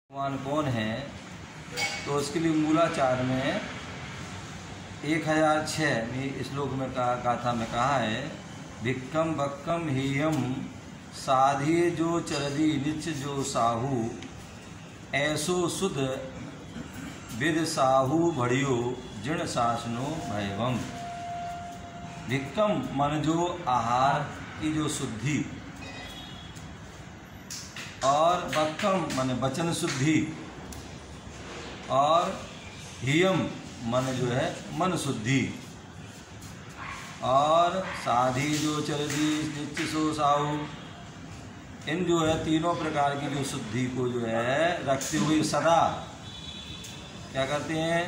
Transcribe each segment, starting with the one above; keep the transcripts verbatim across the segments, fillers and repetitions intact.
भगवान कौन है, तो उसके लिए मूलाचार में एक हजार छः श्लोक में कहा गाथा में कहा है, भिक्कम भक्कम हीयम साधिये जो चरदी निच जो साहू, ऐसो सुध विद साहू भड़ियो जिण सासनो भयवम। भिक्कम मन जो आहार की जो शुद्धि, और बक्कम मन वचन शुद्धि, और हियम मन जो है मन शुद्धि, और साधी जो चरदी नित्य सो साहू, इन जो है तीनों प्रकार की जो शुद्धि को जो है रखते हुए सदा क्या करते हैं,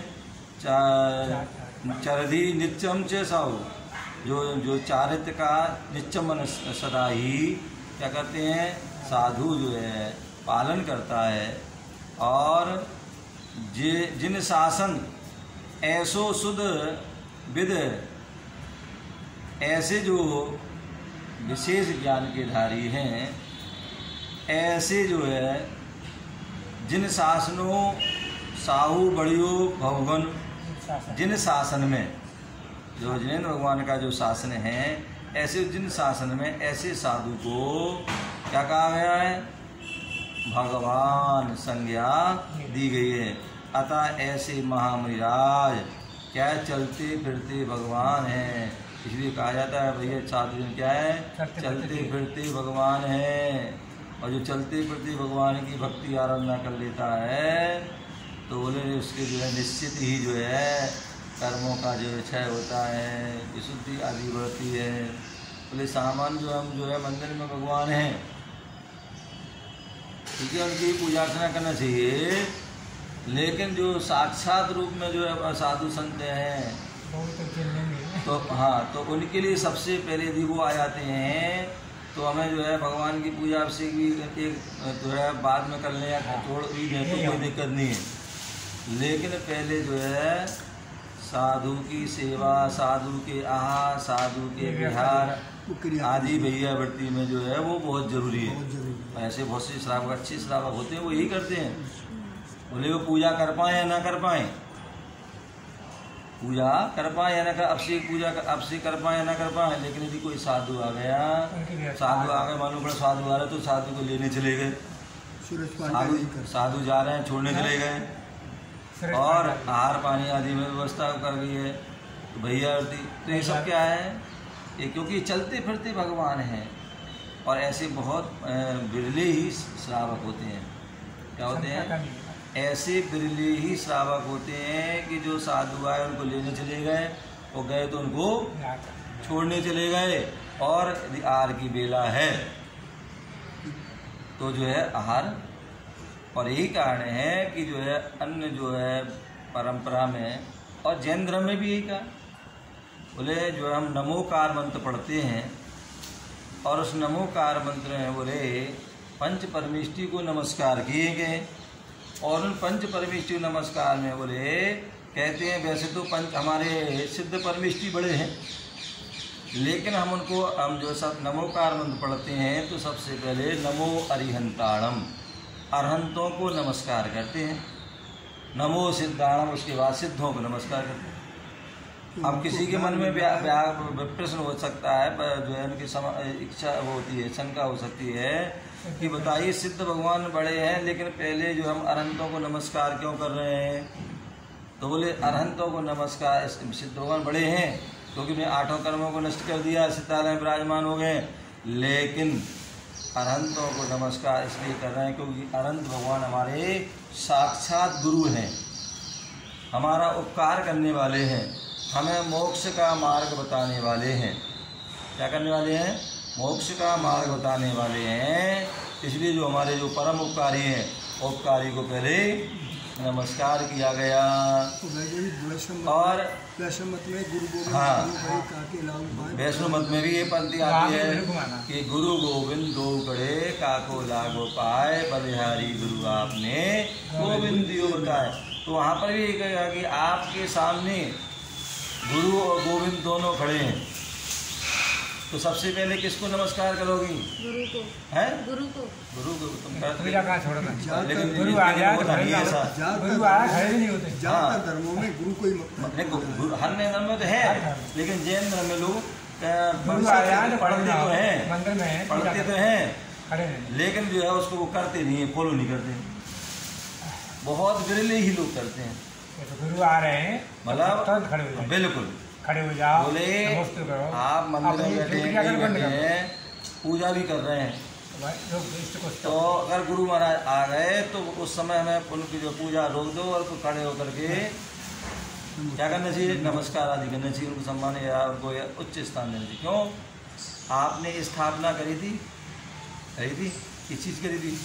चरदी नित्यम च साहू, जो जो चारित्र का नित्य मन सदा ही क्या करते हैं, साधु जो है पालन करता है। और जे जिन शासन ऐसो सुध विद, ऐसे जो विशेष ज्ञान के धारी हैं, ऐसे जो है जिन शासनों साहू बड़ियो भगवन, जिन शासन में जो जिनेन्द्र भगवान का जो शासन है, ऐसे जिन शासन में ऐसे साधु को क्या कहा गया है, भगवान संज्ञा दी गई है। अतः ऐसे महामुनिराज क्या चलते फिरते भगवान हैं, इसलिए कहा जाता है भैया साधु क्या है, चलते फिरते भगवान हैं। और जो चलते फिरते भगवान की भक्ति आराधना कर लेता है तो बोले उसके जो है निश्चित ही जो है कर्मों का जो क्षय होता है, विशुद्धि आदि बढ़ती है। बोले सामान्य जो हम जो है मंदिर में भगवान हैं, ठीक है, उनकी पूजा अर्चना करना चाहिए, लेकिन जो साक्षात रूप में जो है साधु संत हैं तो हाँ, तो उनके लिए सबसे पहले यदि वो आ जाते हैं तो हमें जो है भगवान की पूजा अभिषेक भी एक जो है बाद में कर लें या छोड़ भी दें तो कोई दिक्कत नहीं है, लेकिन पहले जो है साधु की सेवा, साधु के आहार, साधु के विहार आदि भैया वृत्ति में जो है वो बहुत जरूरी है। ऐसे बहुत से श्रावक अच्छे श्रावक होते हैं वो यही करते हैं, बोले वो पूजा कर पाए या ना कर पाए, पूजा कर पाए या ना कर, अभिषेक पूजा अभिषेक कर पाए या ना कर पाए, लेकिन यदि कोई साधु आ गया, साधु आ गए मालूम पड़ा साधु आ रहे तो साधु को लेने चले गए, साधु साधु जा रहे हैं छोड़ने चले गए, और आहार पानी आदि में व्यवस्था कर गई है तो भैया तो ये सब क्या है, ये क्योंकि चलते फिरते भगवान हैं। और ऐसे बहुत बिरले ही श्रावक होते हैं, क्या होते हैं, ऐसे बिरले ही श्रावक होते हैं कि जो साधु आए उनको लेने चले गए, और गए तो उनको छोड़ने चले गए, और यदि आहार की बेला है तो जो है आहार। और यही कारण है कि जो है अन्य जो है परंपरा में और जैन धर्म में भी यही कहा, बोले जो है हम नमोकार मंत्र पढ़ते हैं, और उस नमोकार मंत्र में बोले पंच परमेष्टि को नमस्कार किए गए, और उन पंच परमेष्टि नमस्कार में बोले कहते हैं वैसे तो पंच हमारे सिद्ध परमेष्टि बड़े हैं, लेकिन हम उनको हम जो सब नमोकार मंत्र पढ़ते हैं तो सबसे पहले नमो अरिहंताणम, अरहंतों को नमस्कार करते हैं, नमो सिद्धाणम, उसके बाद सिद्धों को नमस्कार करते हैं। अब किसी के मन में प्रश्न हो सकता है, जो है उनकी इच्छा वो होती है, शंका हो सकती है कि बताइए सिद्ध भगवान बड़े हैं लेकिन पहले जो हम अरहंतों को नमस्कार क्यों कर रहे हैं, तो बोले अरहंतों को नमस्कार सिद्ध भगवान बड़े हैं क्योंकि उन्हें आठों कर्मों को नष्ट कर दिया, सितारे विराजमान हो गए, लेकिन अरहंतों को नमस्कार इसलिए कर रहे हैं क्योंकि अरहंत भगवान हमारे साक्षात गुरु हैं, हमारा उपकार करने वाले हैं, हमें मोक्ष का मार्ग बताने वाले हैं। क्या करने वाले हैं, मोक्ष का मार्ग बताने वाले हैं, इसलिए जो हमारे जो परम उपकारी हैं उपकारी को पहले नमस्कार किया गया। और वैष्णव मत में गुरु हाँ वैष्णव मत में भी ये पंक्ति आती है कि गुरु गोविंद दो कड़े काको लागो पाए, बलिहारी गुरु आपने गोविंद दियो बताए। तो वहाँ पर भी ये कहेगा कि आपके सामने गुरु और गोविंद दोनों खड़े हैं, तो सबसे पहले किसको नमस्कार करोगी? गुरु को। है गुरु को। गुरु को तुम करते पूजा कहाँ छोड़ना, लेकिन गुरु आ गया तो होता नहीं है ऐसा। गुरु आया खड़े भी नहीं होते। ज्यादातर धर्मों में गुरु को ही मत- नहीं, गुरु हर धर्म में तो है, लेकिन जैन धर्म में लोग अ, गुरु आया तो पढ़ते तो हैं, मंदिर में है, पढ़ते तो हैं, खड़े नहीं। लेकिन जो है उसको वो करते नहीं है, फॉलो नहीं करते। बहुत विरले ही लोग करते हैं। तो गुरु आ रहे हैं मतलब तुरंत खड़े हो जाओ, बिल्कुल खड़े हो जाओ, बोले नमस्ते करो। आप मंदिर में बैठे ड्यूटी अगर हैं, बंद बैठे करो। हैं, पूजा भी कर रहे हैं, भाई, लोग इष्ट को तो अगर गुरु महाराज आ गए तो उस समय हमें उनकी जो पूजा रोक दो और खड़े होकर के क्या करना चाहिए? नमस्कार आदि करना चाहिए, उनको सम्मान या उनको या उच्च स्थान देना चाहिए। क्यों? आपने स्थापना करी थी, करी थी किस चीज़ करी थी?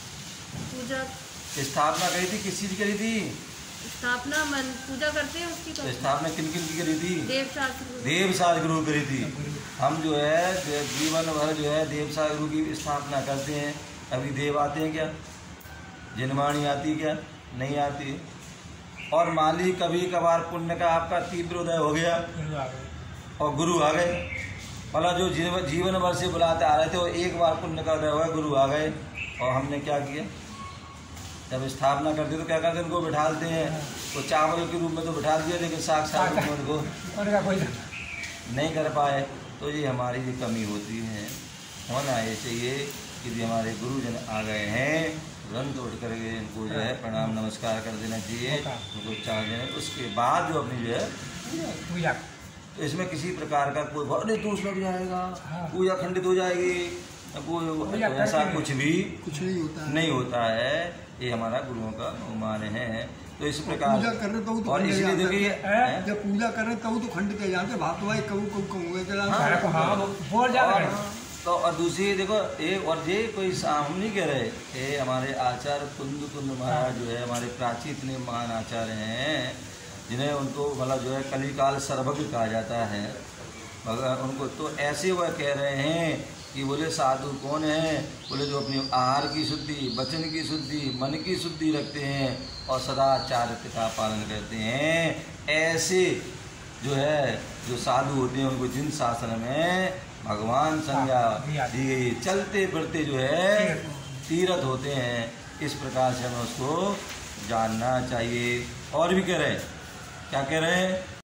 पूजा स्थापना करी थी किस चीज़ करी थी? स्थापना मन पूजा करते हैं उसकी तो स्थापना किन किन की करी थी? देव शास्त्र। देव साज गुरु करी थी। हम जो है जीवन भर जो है देव साज गुरु की स्थापना करते हैं। अभी देव आते हैं क्या? जिनवाणी आती क्या? नहीं आती। और मान ली कभी कभार पुण्य का आपका तीव्र उदय हो गया गुरु आ गए। और गुरु आ गए, मतलब जो जीवन जीवन भर से बुलाते आ रहे थे और एक बार पुण्य का उदय हुआ, गुरु आ गए और हमने क्या किया? जब स्थापना करते तो क्या करते हैं? उनको बिठालते हैं, तो चावल के रूप में तो बिठा दिया, लेकिन साक्षात रूप में उनको उनका कोई नहीं कर पाए। तो ये हमारी जो कमी होती है, होना ये चाहिए कि जो हमारे गुरुजन आ गए हैं, तुरंत उठ करके इनको जो है प्रणाम नमस्कार कर देना चाहिए, उनको चाह देना। उसके बाद जो अपनी जो है पूजा, तो इसमें किसी प्रकार का कोई अरे दोष लग जाएगा, हाँ। पूजा खंडित हो जाएगी, कोई पूजा ऐसा करके कुछ भी कुछ नहीं होता है। नहीं होता है। ये हमारा गुरुओं का अनुमान है। तो इस प्रकार पूजा कर रहे तो वो तो और खंड इसलिए जाते देखिए हैं। हैं? जब पूजा कर रहे तब तो खंड के जानते भाव तो भाई कबू कबू कहूँगे चला सारा को हाँ वो बोल जा रहे और, हैं। तो और दूसरी देखो एक और ये कोई सा- हम नहीं कह रहे, ये हमारे आचार्य कुंद कुंद महाराज जो है हमारे प्राचीन इतने महान आचार्य हैं, जिन्हें उनको मतलब जो है कलिकाल सर्वज्ञ कहा जाता है। मगर उनको तो ऐसे वह कह रहे हैं कि बोले साधु कौन है? बोले जो अपनी आहार की शुद्धि, वचन की शुद्धि, मन की शुद्धि रखते हैं और सदाचार का पालन करते हैं। ऐसे जो है जो साधु होते हैं उनको जिन शासन में भगवान संज्ञा दी गई, चलते फिरते जो है तीर्थ होते हैं। इस प्रकार से हमें उसको जानना चाहिए। और भी कह रहे हैं, क्या कह रहे हैं?